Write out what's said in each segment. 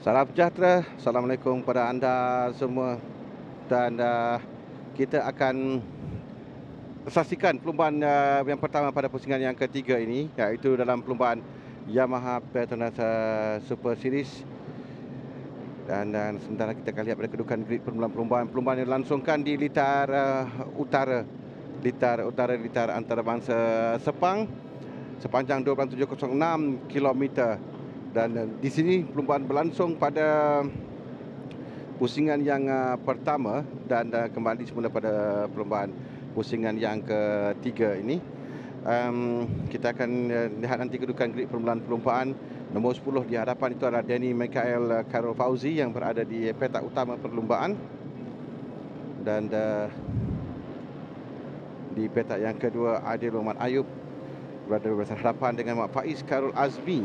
Salam sejahtera, Assalamualaikum kepada anda semua dan kita akan saksikan perlumbaan yang pertama pada pusingan yang ketiga ini, iaitu dalam perlumbaan Yamaha Petronas Super Series. Dan sementara kita akan lihat pada kedudukan grid permulaan perlumbaan yang dilangsungkan di litar utara, litar antarabangsa Sepang sepanjang 12.706 km. Dan di sini perlumbaan berlangsung pada pusingan yang pertama dan kembali semula pada perlumbaan pusingan yang ketiga ini. Kita akan lihat nanti kedudukan grid permulaan nombor 10 di hadapan itu adalah Danny Michael Karol Fauzi yang berada di petak utama perlumbaan, dan di petak yang kedua Adil Muhammad Ayub berada berhadapan dengan Muhammad Faiz Karol Azmi.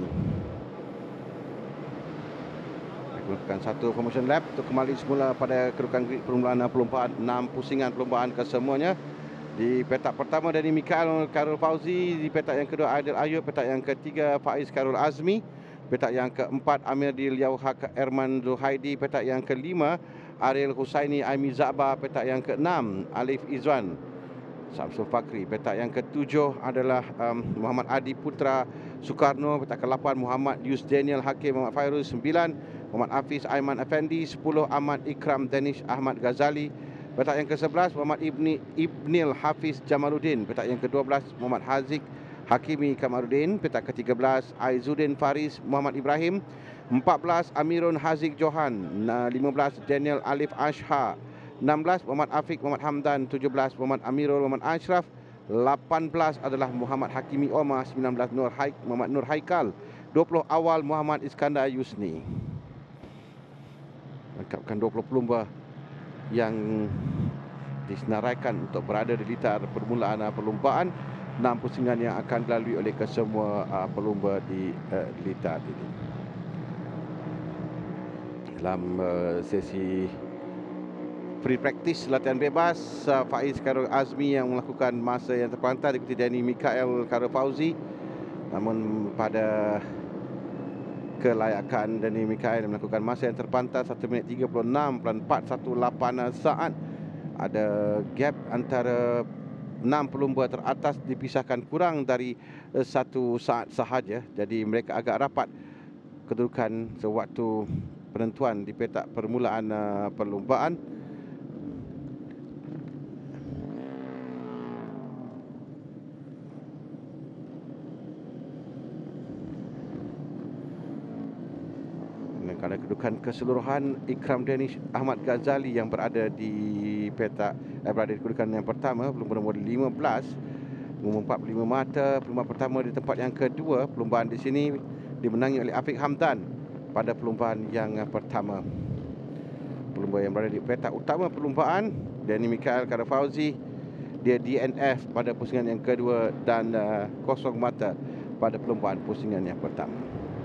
Melakukan satu promotion lap untuk kembali semula pada kedudukan grid perlumbaan 6 pusingan perlumbaan kesemuanya. Di petak pertama dari Mikael Karol Fauzi, di petak yang kedua Adil Ayub, petak yang ketiga Faiz Karol Azmi, petak yang keempat Amir Dil Haq Erman Zuhaidi, petak yang kelima Ariel Husaini Aimi Zaba, petak yang keenam Alif Izwan Samsul Fakri, petak yang ketujuh adalah Muhammad Adi Putra Soekarno, petak ke-8 Muhammad Yus Daniel Hakim Muhammad Fairuz, 9 Muhammad Hafiz Aiman Effendi, 10 Ahmad Ikram Danish Ahmad Ghazali, petak yang ke-11 Muhammad Ibnil Hafiz Jamaluddin, petak yang ke-12 Muhammad Haziq Hakimi Kamaruddin, petak ke-13 Aizuddin Faris Muhammad Ibrahim, 14 Amirun Haziq Johan, 15 Daniel Alif Ashha, 16 Muhammad Afiq Muhammad Hamdan, 17 Muhammad Amirul Muhammad Ashraf, 18 adalah Muhammad Hakimi Omar, 19 Muhammad Nur Haikal, 20 Awal Muhammad Iskandar Yusni. Lengkapkan 20 pelumba yang disenaraikan untuk berada di litar permulaan perlumbaan 6 pusingan yang akan dilalui oleh kesemua pelumba di litar ini. Dalam sesi free practice latihan bebas, Faiz Karol Azmi yang melakukan masa yang terpantas diikuti Danny Michael Karol Fauzi. Namun pada kelayakan Danny Michael melakukan masa yang terpantas 1 minit 36.418 saat. Ada gap antara 6 pelumba teratas dipisahkan kurang dari 1 saat sahaja. Jadi mereka agak rapat kedudukan sewaktu penentuan di petak permulaan perlumbaan. Kerana kedudukan keseluruhan Ikram Danish Ahmad Ghazali yang berada di petak berada di kedudukan yang pertama, pelumba nombor 15, umur 45 mata. Pelumba pertama di tempat yang kedua. Perlumbaan di sini dimenangi oleh Afiq Hamdan pada perlumbaan yang pertama. Pelumba yang berada di petak utama perlumbaan Danny Michael Karol Fauzi, dia DNF pada pusingan yang kedua dan kosong mata pada perlumbaan pusingan yang pertama.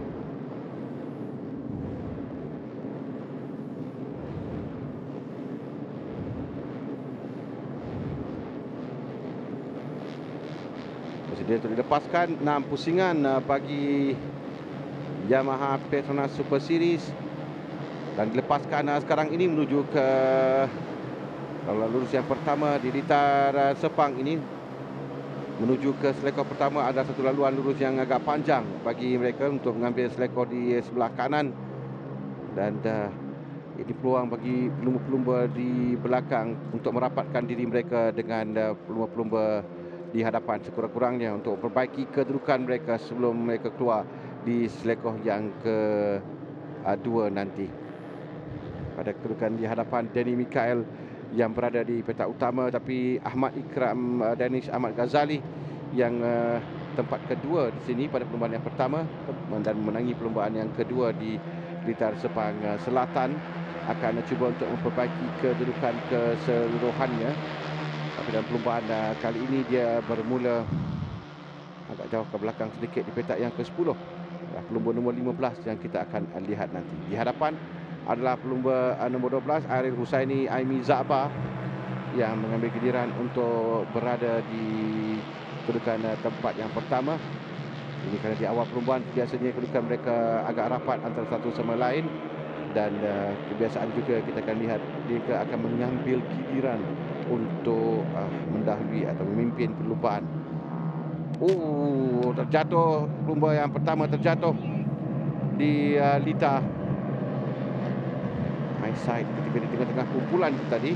Dia telah dilepaskan 6 pusingan bagi Yamaha Petronas Super Series dan dilepaskan sekarang ini menuju ke lurus yang pertama di litar Sepang ini. Menuju ke selekor pertama ada satu laluan lurus yang agak panjang bagi mereka untuk mengambil selekor di sebelah kanan, dan ini peluang bagi pelumba-pelumba di belakang untuk merapatkan diri mereka dengan pelumba-pelumba di hadapan sekurang-kurangnya untuk perbaiki kedudukan mereka sebelum mereka keluar di selekor yang kedua nanti. Pada kedudukan di hadapan Danny Michael yang berada di petak utama, tapi Ahmad Ikram Danish Ahmad Ghazali yang tempat kedua di sini pada perlumbaan yang pertama dan menangi perlumbaan yang kedua di litar Sepang Selatan akan cuba untuk memperbaiki kedudukan keseluruhannya. Tapi dalam perlumbaan kali ini dia bermula agak jauh ke belakang sedikit di petak yang ke-10. Pelumba nombor 15 yang kita akan lihat nanti. Di hadapan adalah pelumba nombor 12 Ariel Husaini Aimi Zaba yang mengambil giliran untuk berada di kedudukan tempat yang pertama. Ini kerana di awal perlumbaan biasanya kedudukan mereka agak rapat antara satu sama lain. dan kebiasaan juga kita akan lihat dia akan mengambil giliran untuk mendahului atau memimpin perlumbaan. Terjatuh, pelumba yang pertama terjatuh di Lita. My side ketika di tengah-tengah kumpulan tadi.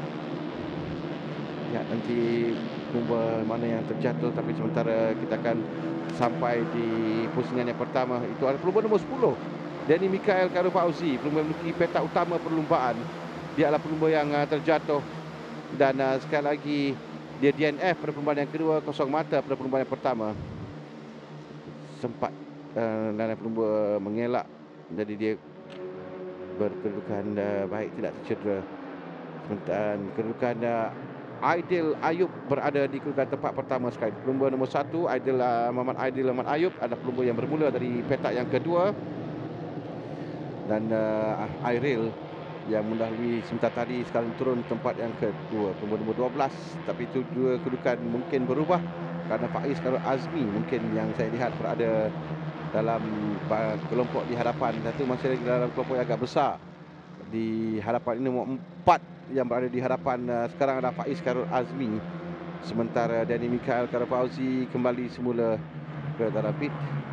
Ya, nanti pelumba mana yang terjatuh, tapi sementara kita akan sampai di pusingan yang pertama. Itu adalah pelumba nombor 10, Danny Mikhail Karufauzi, pelumba memiliki petak utama perlumbaan. Dia adalah pelumba yang terjatuh. Dan sekali lagi dia DNF pada perlumbaan yang kedua, kosong mata pada perlumbaan yang pertama. Sempat dan pelumba mengelak, jadi dia berkedudukan baik, tidak tercedera. Sementara kedudukan Aidil Ayub berada di kedudukan tempat pertama sekali. Pelumba nombor 1 Muhammad Ayub adalah pelumba yang bermula dari petak yang kedua. Dan Airil yang mendahului sementara tadi sekarang turun tempat yang kedua, pelumba nombor 12. Tapi itu dua kedudukan mungkin berubah kerana Faiz Karul Azmi mungkin yang saya lihat berada dalam kelompok di hadapan. Satu masih lagi dalam kelompok yang agak besar. Di hadapan ini nombor 4 yang berada di hadapan sekarang adalah Faiz Karul Azmi. Sementara Danny Mikhail Karufauzi kembali semula ke dalam pit.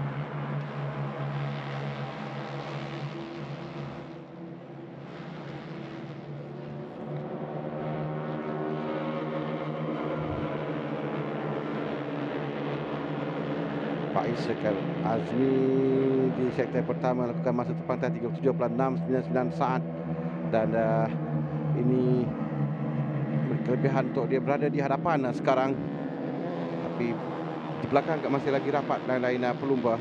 Faiz Karul Azmi di sektor pertama lakukan masa terpantas 37.699 saat. Dan ini kelebihan untuk dia berada di hadapan sekarang. Tapi di belakang masih lagi rapat lain-lain pelumba.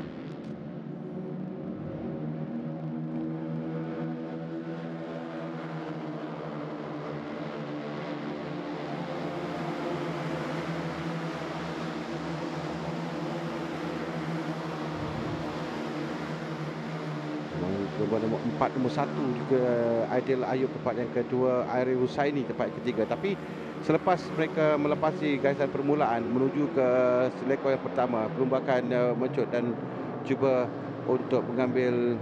Nombor 4, nombor 1 juga Aidil Ayub tempat yang kedua, Airil Husaini tempat yang ketiga. Tapi selepas mereka melepasi garisan permulaan menuju ke selekor yang pertama, pelumba akan mencut dan cuba untuk mengambil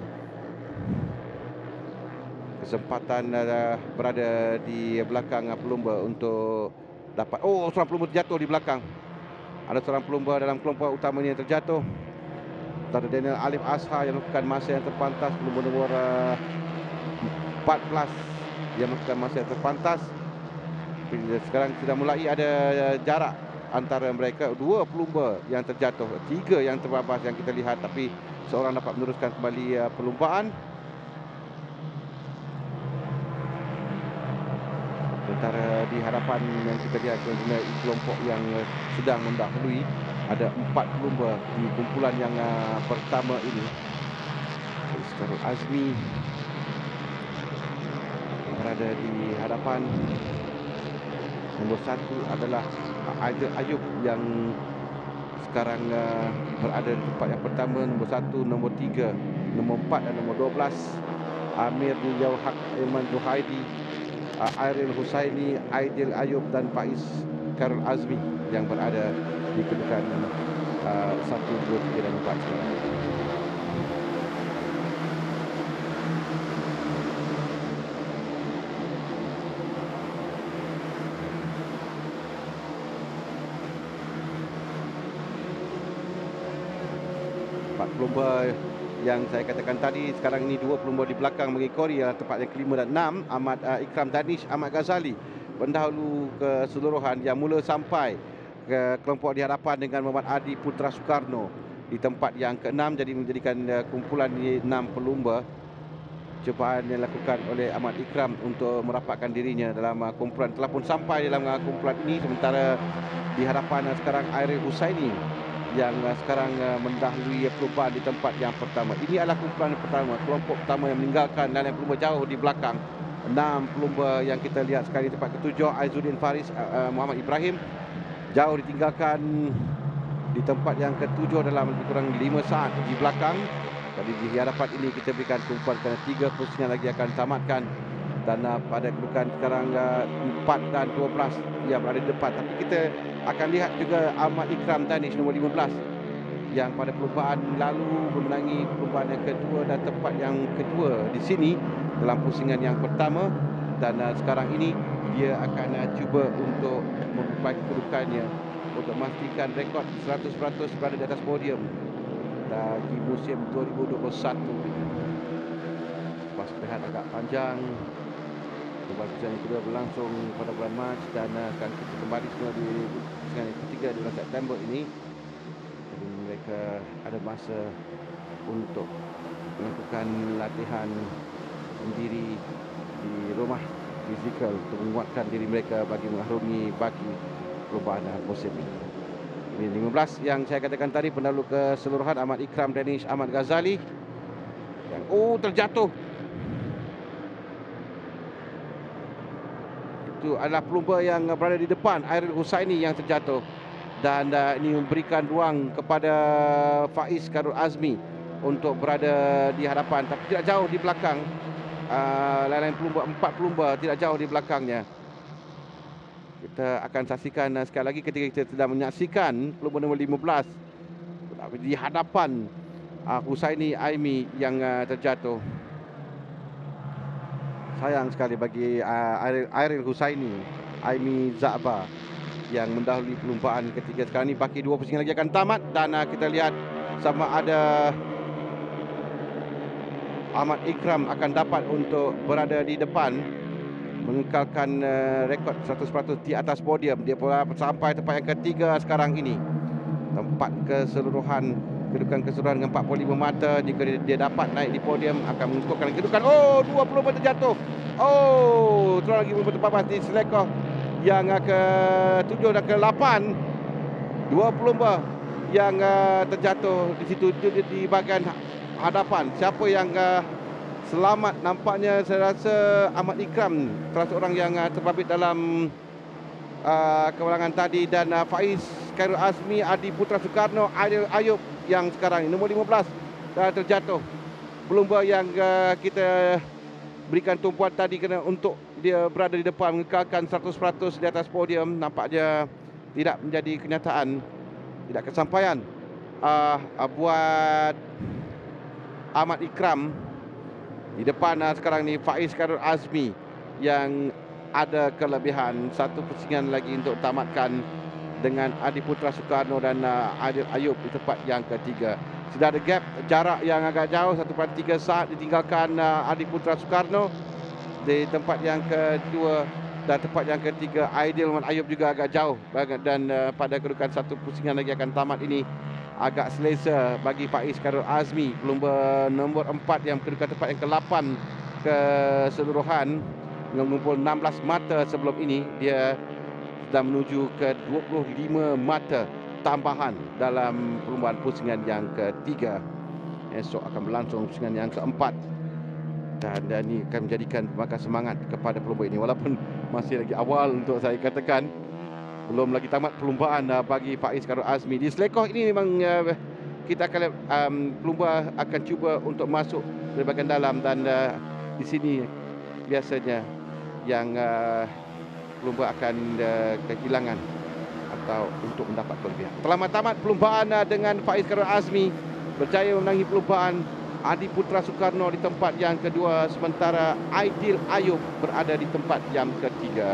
kesempatan berada di belakang pelumba untuk dapat. Seorang pelumba terjatuh di belakang. Ada seorang pelumba dalam kelompok utama ini yang terjatuh. Antara Daniel Alif Ashar yang melakukan masa yang terpantas, pelumba nombor 14 yang melakukan masa yang terpantas. Sekarang sudah mulai ada jarak antara mereka. Dua pelumba yang terjatuh, tiga yang terbabas yang kita lihat, tapi seorang dapat meneruskan kembali perlumbaan. Sementara di hadapan yang kita lihat kelompok yang sedang mendahului, ada 4 pelumba di kumpulan yang pertama ini. Karul Azmi berada di hadapan. Nombor 1 adalah Aidil Ayub yang sekarang berada di tempat yang pertama. Nombor 1, nombor 3, nombor 4 dan nombor 12 Amir Niyau Haq, Iman Zuhaidi, Airil Husaini, Aidil Ayub dan Faiz Karul Azmi yang berada di kedudukan 1, 2, 3 dan 4 sekarang. Pelumba yang saya katakan tadi, sekarang ini 2 pelumba di belakang mengikori tempat yang kelima dan 6, Ahmad Ikram Danish, Ahmad Ghazali, pendahulu keseluruhan yang mula sampai ke kelompok di hadapan dengan Muhammad Adi Putra Soekarno di tempat yang ke-6, jadi menjadikan kumpulan ini 6 pelumba. Cubaan yang dilakukan oleh Ahmad Ikram untuk merapatkan dirinya dalam kumpulan telah pun sampai dalam kumpulan ini. Sementara di hadapan sekarang Airil Husaini yang sekarang mendahului perlumbaan di tempat yang pertama. Ini adalah kumpulan pertama, kelompok pertama yang meninggalkan dan yang pelumba jauh di belakang. 6 pelumba yang kita lihat sekali tempat ke-7, Aizuddin Faris, Muhammad Ibrahim jauh ditinggalkan di tempat yang ke-7 dalam lebih kurang 5 saat di belakang. Jadi di hadapan ini kita berikan tumpuan kerana 3 pusingan lagi akan tamatkan. Dan pada kedudukan sekarang 4 dan 12 yang berada di depan. Tapi kita akan lihat juga Ahmad Ikram Danish nombor 15 yang pada perlumbaan lalu memenangi perlumbaan yang kedua dan tempat yang kedua di sini dalam pusingan yang pertama. Dan sekarang ini dia akan cuba untuk memperbaiki kedudukannya untuk memastikan rekod 100% berada di atas podium bagi musim 2021. Lepas rehat agak panjang, pertandingan yang kedua berlangsung pada bulan Mac dan akan kita kembali semula di pertandingan yang ketiga di bulan September ini. Jadi mereka ada masa untuk melakukan latihan sendiri di rumah fizikal untuk menguatkan diri mereka bagi mengarungi bagi perlombaan musim ini. Ini 15 yang saya katakan tadi, pendahulu keseluruhan Ahmad Ikram Danish Ahmad Ghazali yang terjatuh. Itu adalah pelumba yang berada di depan, Airil Husaini yang terjatuh. Dan ini memberikan ruang kepada Faiz Karul Azmi untuk berada di hadapan, tapi tidak jauh di belakang. Lain-lain pelumba, 4 pelumba tidak jauh di belakangnya. Kita akan saksikan sekali lagi ketika kita sedang menyaksikan pelumba nombor 15 di hadapan Husaini Aimi yang terjatuh. Sayang sekali bagi Airil Husaini Aimi Za'ba yang mendahului perlumbaan ketiga. Sekarang ini baki 2 pusingan lagi akan tamat dan kita lihat sama ada Ahmad Ikram akan dapat untuk berada di depan mengekalkan rekod 100% di atas podium. Dia pula sampai tempat yang ketiga sekarang ini. Tempat kedudukan keseluruhan dengan 45 mata. Jika dia dapat naik di podium akan mengukuhkan kedudukan. 20 meter jatuh. Terus lagi bertempat di selekoh yang ke-7 dan ke-8. 20 meter yang terjatuh di situ di bahagian hadapan. Siapa yang selamat? Nampaknya saya rasa Ahmad Ikram salah seorang yang terbabit dalam kemenangan tadi, dan Faiz Khairul Azmi, Adi Putra Soekarno, Aidil Ayub yang sekarang nombor 15 terjatuh. Pelumba yang kita berikan tumpuan tadi kerana untuk dia berada di depan mengekalkan 100% di atas podium, nampaknya tidak menjadi kenyataan, tidak kesampaian buat Ahmad Ikram. Di depan sekarang ni Faiz Khairul Azmi yang ada kelebihan satu pusingan lagi untuk tamatkan dengan Adi Putra Soekarno dan Aidil Ayub di tempat yang ketiga. Sudah ada gap jarak yang agak jauh, 1.3 saat ditinggalkan Adi Putra Soekarno di tempat yang kedua, dan tempat yang ketiga Aidil Ayub juga agak jauh, dan pada kedudukan satu pusingan lagi akan tamat ini agak selesa bagi Faiz Khairul Azmi, pelumba nombor 4 yang kedudukan tempat yang ke-8 keseluruhan mengumpul 16 mata. Sebelum ini dia sudah menuju ke 25 mata tambahan dalam perlumbaan pusingan yang ketiga. Esok akan berlangsung pusingan yang keempat, dan ini akan menjadikan pembakar semangat kepada pelumba ini, walaupun masih lagi awal untuk saya katakan. Belum lagi tamat perlumbaan bagi Faiz Khairul Azmi. Di selekoh ini memang kita akan lihat pelumba akan cuba untuk masuk dari bahagian dalam, dan di sini biasanya yang pelumba akan kehilangan atau untuk mendapat kelebihan. Telah tamat perlumbaan dengan Faiz Khairul Azmi berjaya memenangi perlumbaan. Adi Putra Soekarno di tempat yang kedua, sementara Aidil Ayub berada di tempat yang ketiga.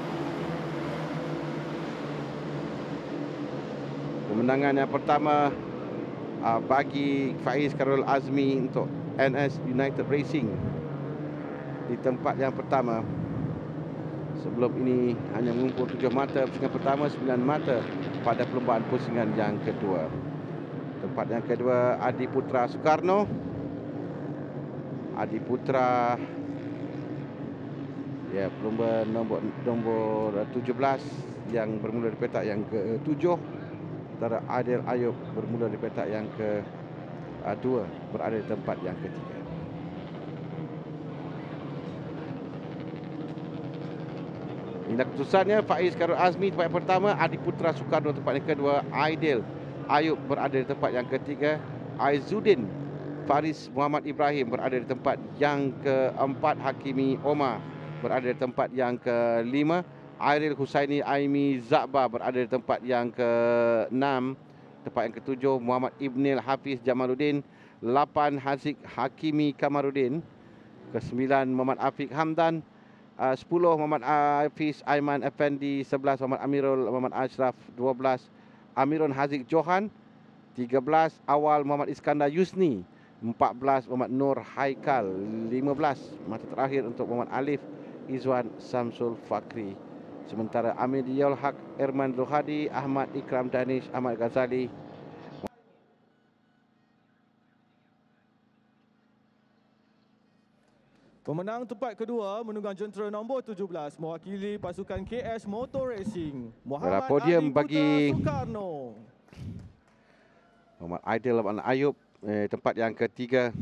Kemenangan yang pertama bagi Faiz Khairul Azmi untuk NS United Racing di tempat yang pertama. Sebelum ini hanya mengumpul 7 mata pusingan pertama, 9 mata pada perlumbaan pusingan yang kedua. Tempat yang kedua Adi Putra Soekarno. Adi Putra, ya, pelumba nombor 17 yang bermula di petak yang ke-7. Sementara Aidil Ayub bermula di petak yang ke-2 berada di tempat yang ketiga. Inilah keputusannya. Faiz Khairul Azmi tempat yang pertama, Adi Putra Soekarno tempat yang kedua, Aidil Ayub berada di tempat yang ketiga, Aizuddin Faris Muhammad Ibrahim berada di tempat yang keempat, Hakimi Omar berada di tempat yang kelima, Airil Husaini Aimi Za'ba berada di tempat yang ke-6, Tempat yang ketujuh Muhammad Ibnil Hafiz Jamaluddin. 8 Haziq Hakimi Kamarudin. Ke-9 Muhammad Afiq Hamdan. 10 Muhammad Hafiz Aiman Effendi. 11 Muhammad Amirul Muhammad Ashraf. 12 Amirun Haziq Johan. 13 Awal Muhammad Iskandar Yusni. 14 Muhammad Nur Haikal. 15 mata terakhir untuk Muhammad Alif Izwan Samsul Fakri. Sementara Amir Diyaul Haq, Erman Rohadi, Ahmad Ikram Danish, Ahmad Ghazali. Pemenang tempat kedua menunggang jentera nombor 17 mewakili pasukan KS Motor Racing, Muhammad Podium Adi bagi Putra Soekarno. Muhammad Aidil Abang Ayub, tempat yang ketiga.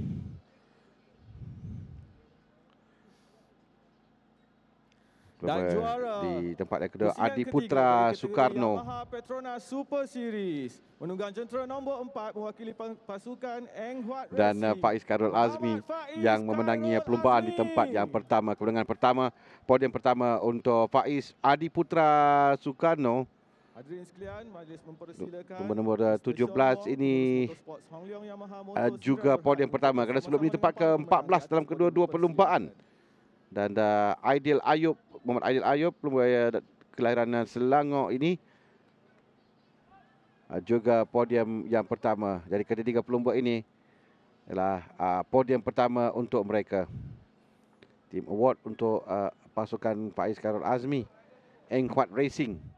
Dan juara di tempat yang kedua pusingan Adi ketiga Putra dari kategori Soekarno. Yamaha Petronas Super Series menunggang jentera nombor 4 mewakili pasukan Eng Huat Dan Racing, Faiz Khairul Azmi yang memenangi perlombaan di tempat yang pertama. Kemenangan pertama, podium pertama untuk Faiz Adi Putra Soekarno. Hadirin sekalian, majlis mempersilakan Nombor 17 ini juga podium pertama, kerana sebelum ini tempat ke-14 dalam kedua-dua perlumbaan. Dan Aidil Ayub, Muhammad Aidil Ayub, kelahiran Selangor ini juga podium yang pertama. Jadi ketiga pelumba ini adalah podium pertama untuk mereka. Team Award untuk pasukan Faiz Khairul Azmi, Eng Huat Racing.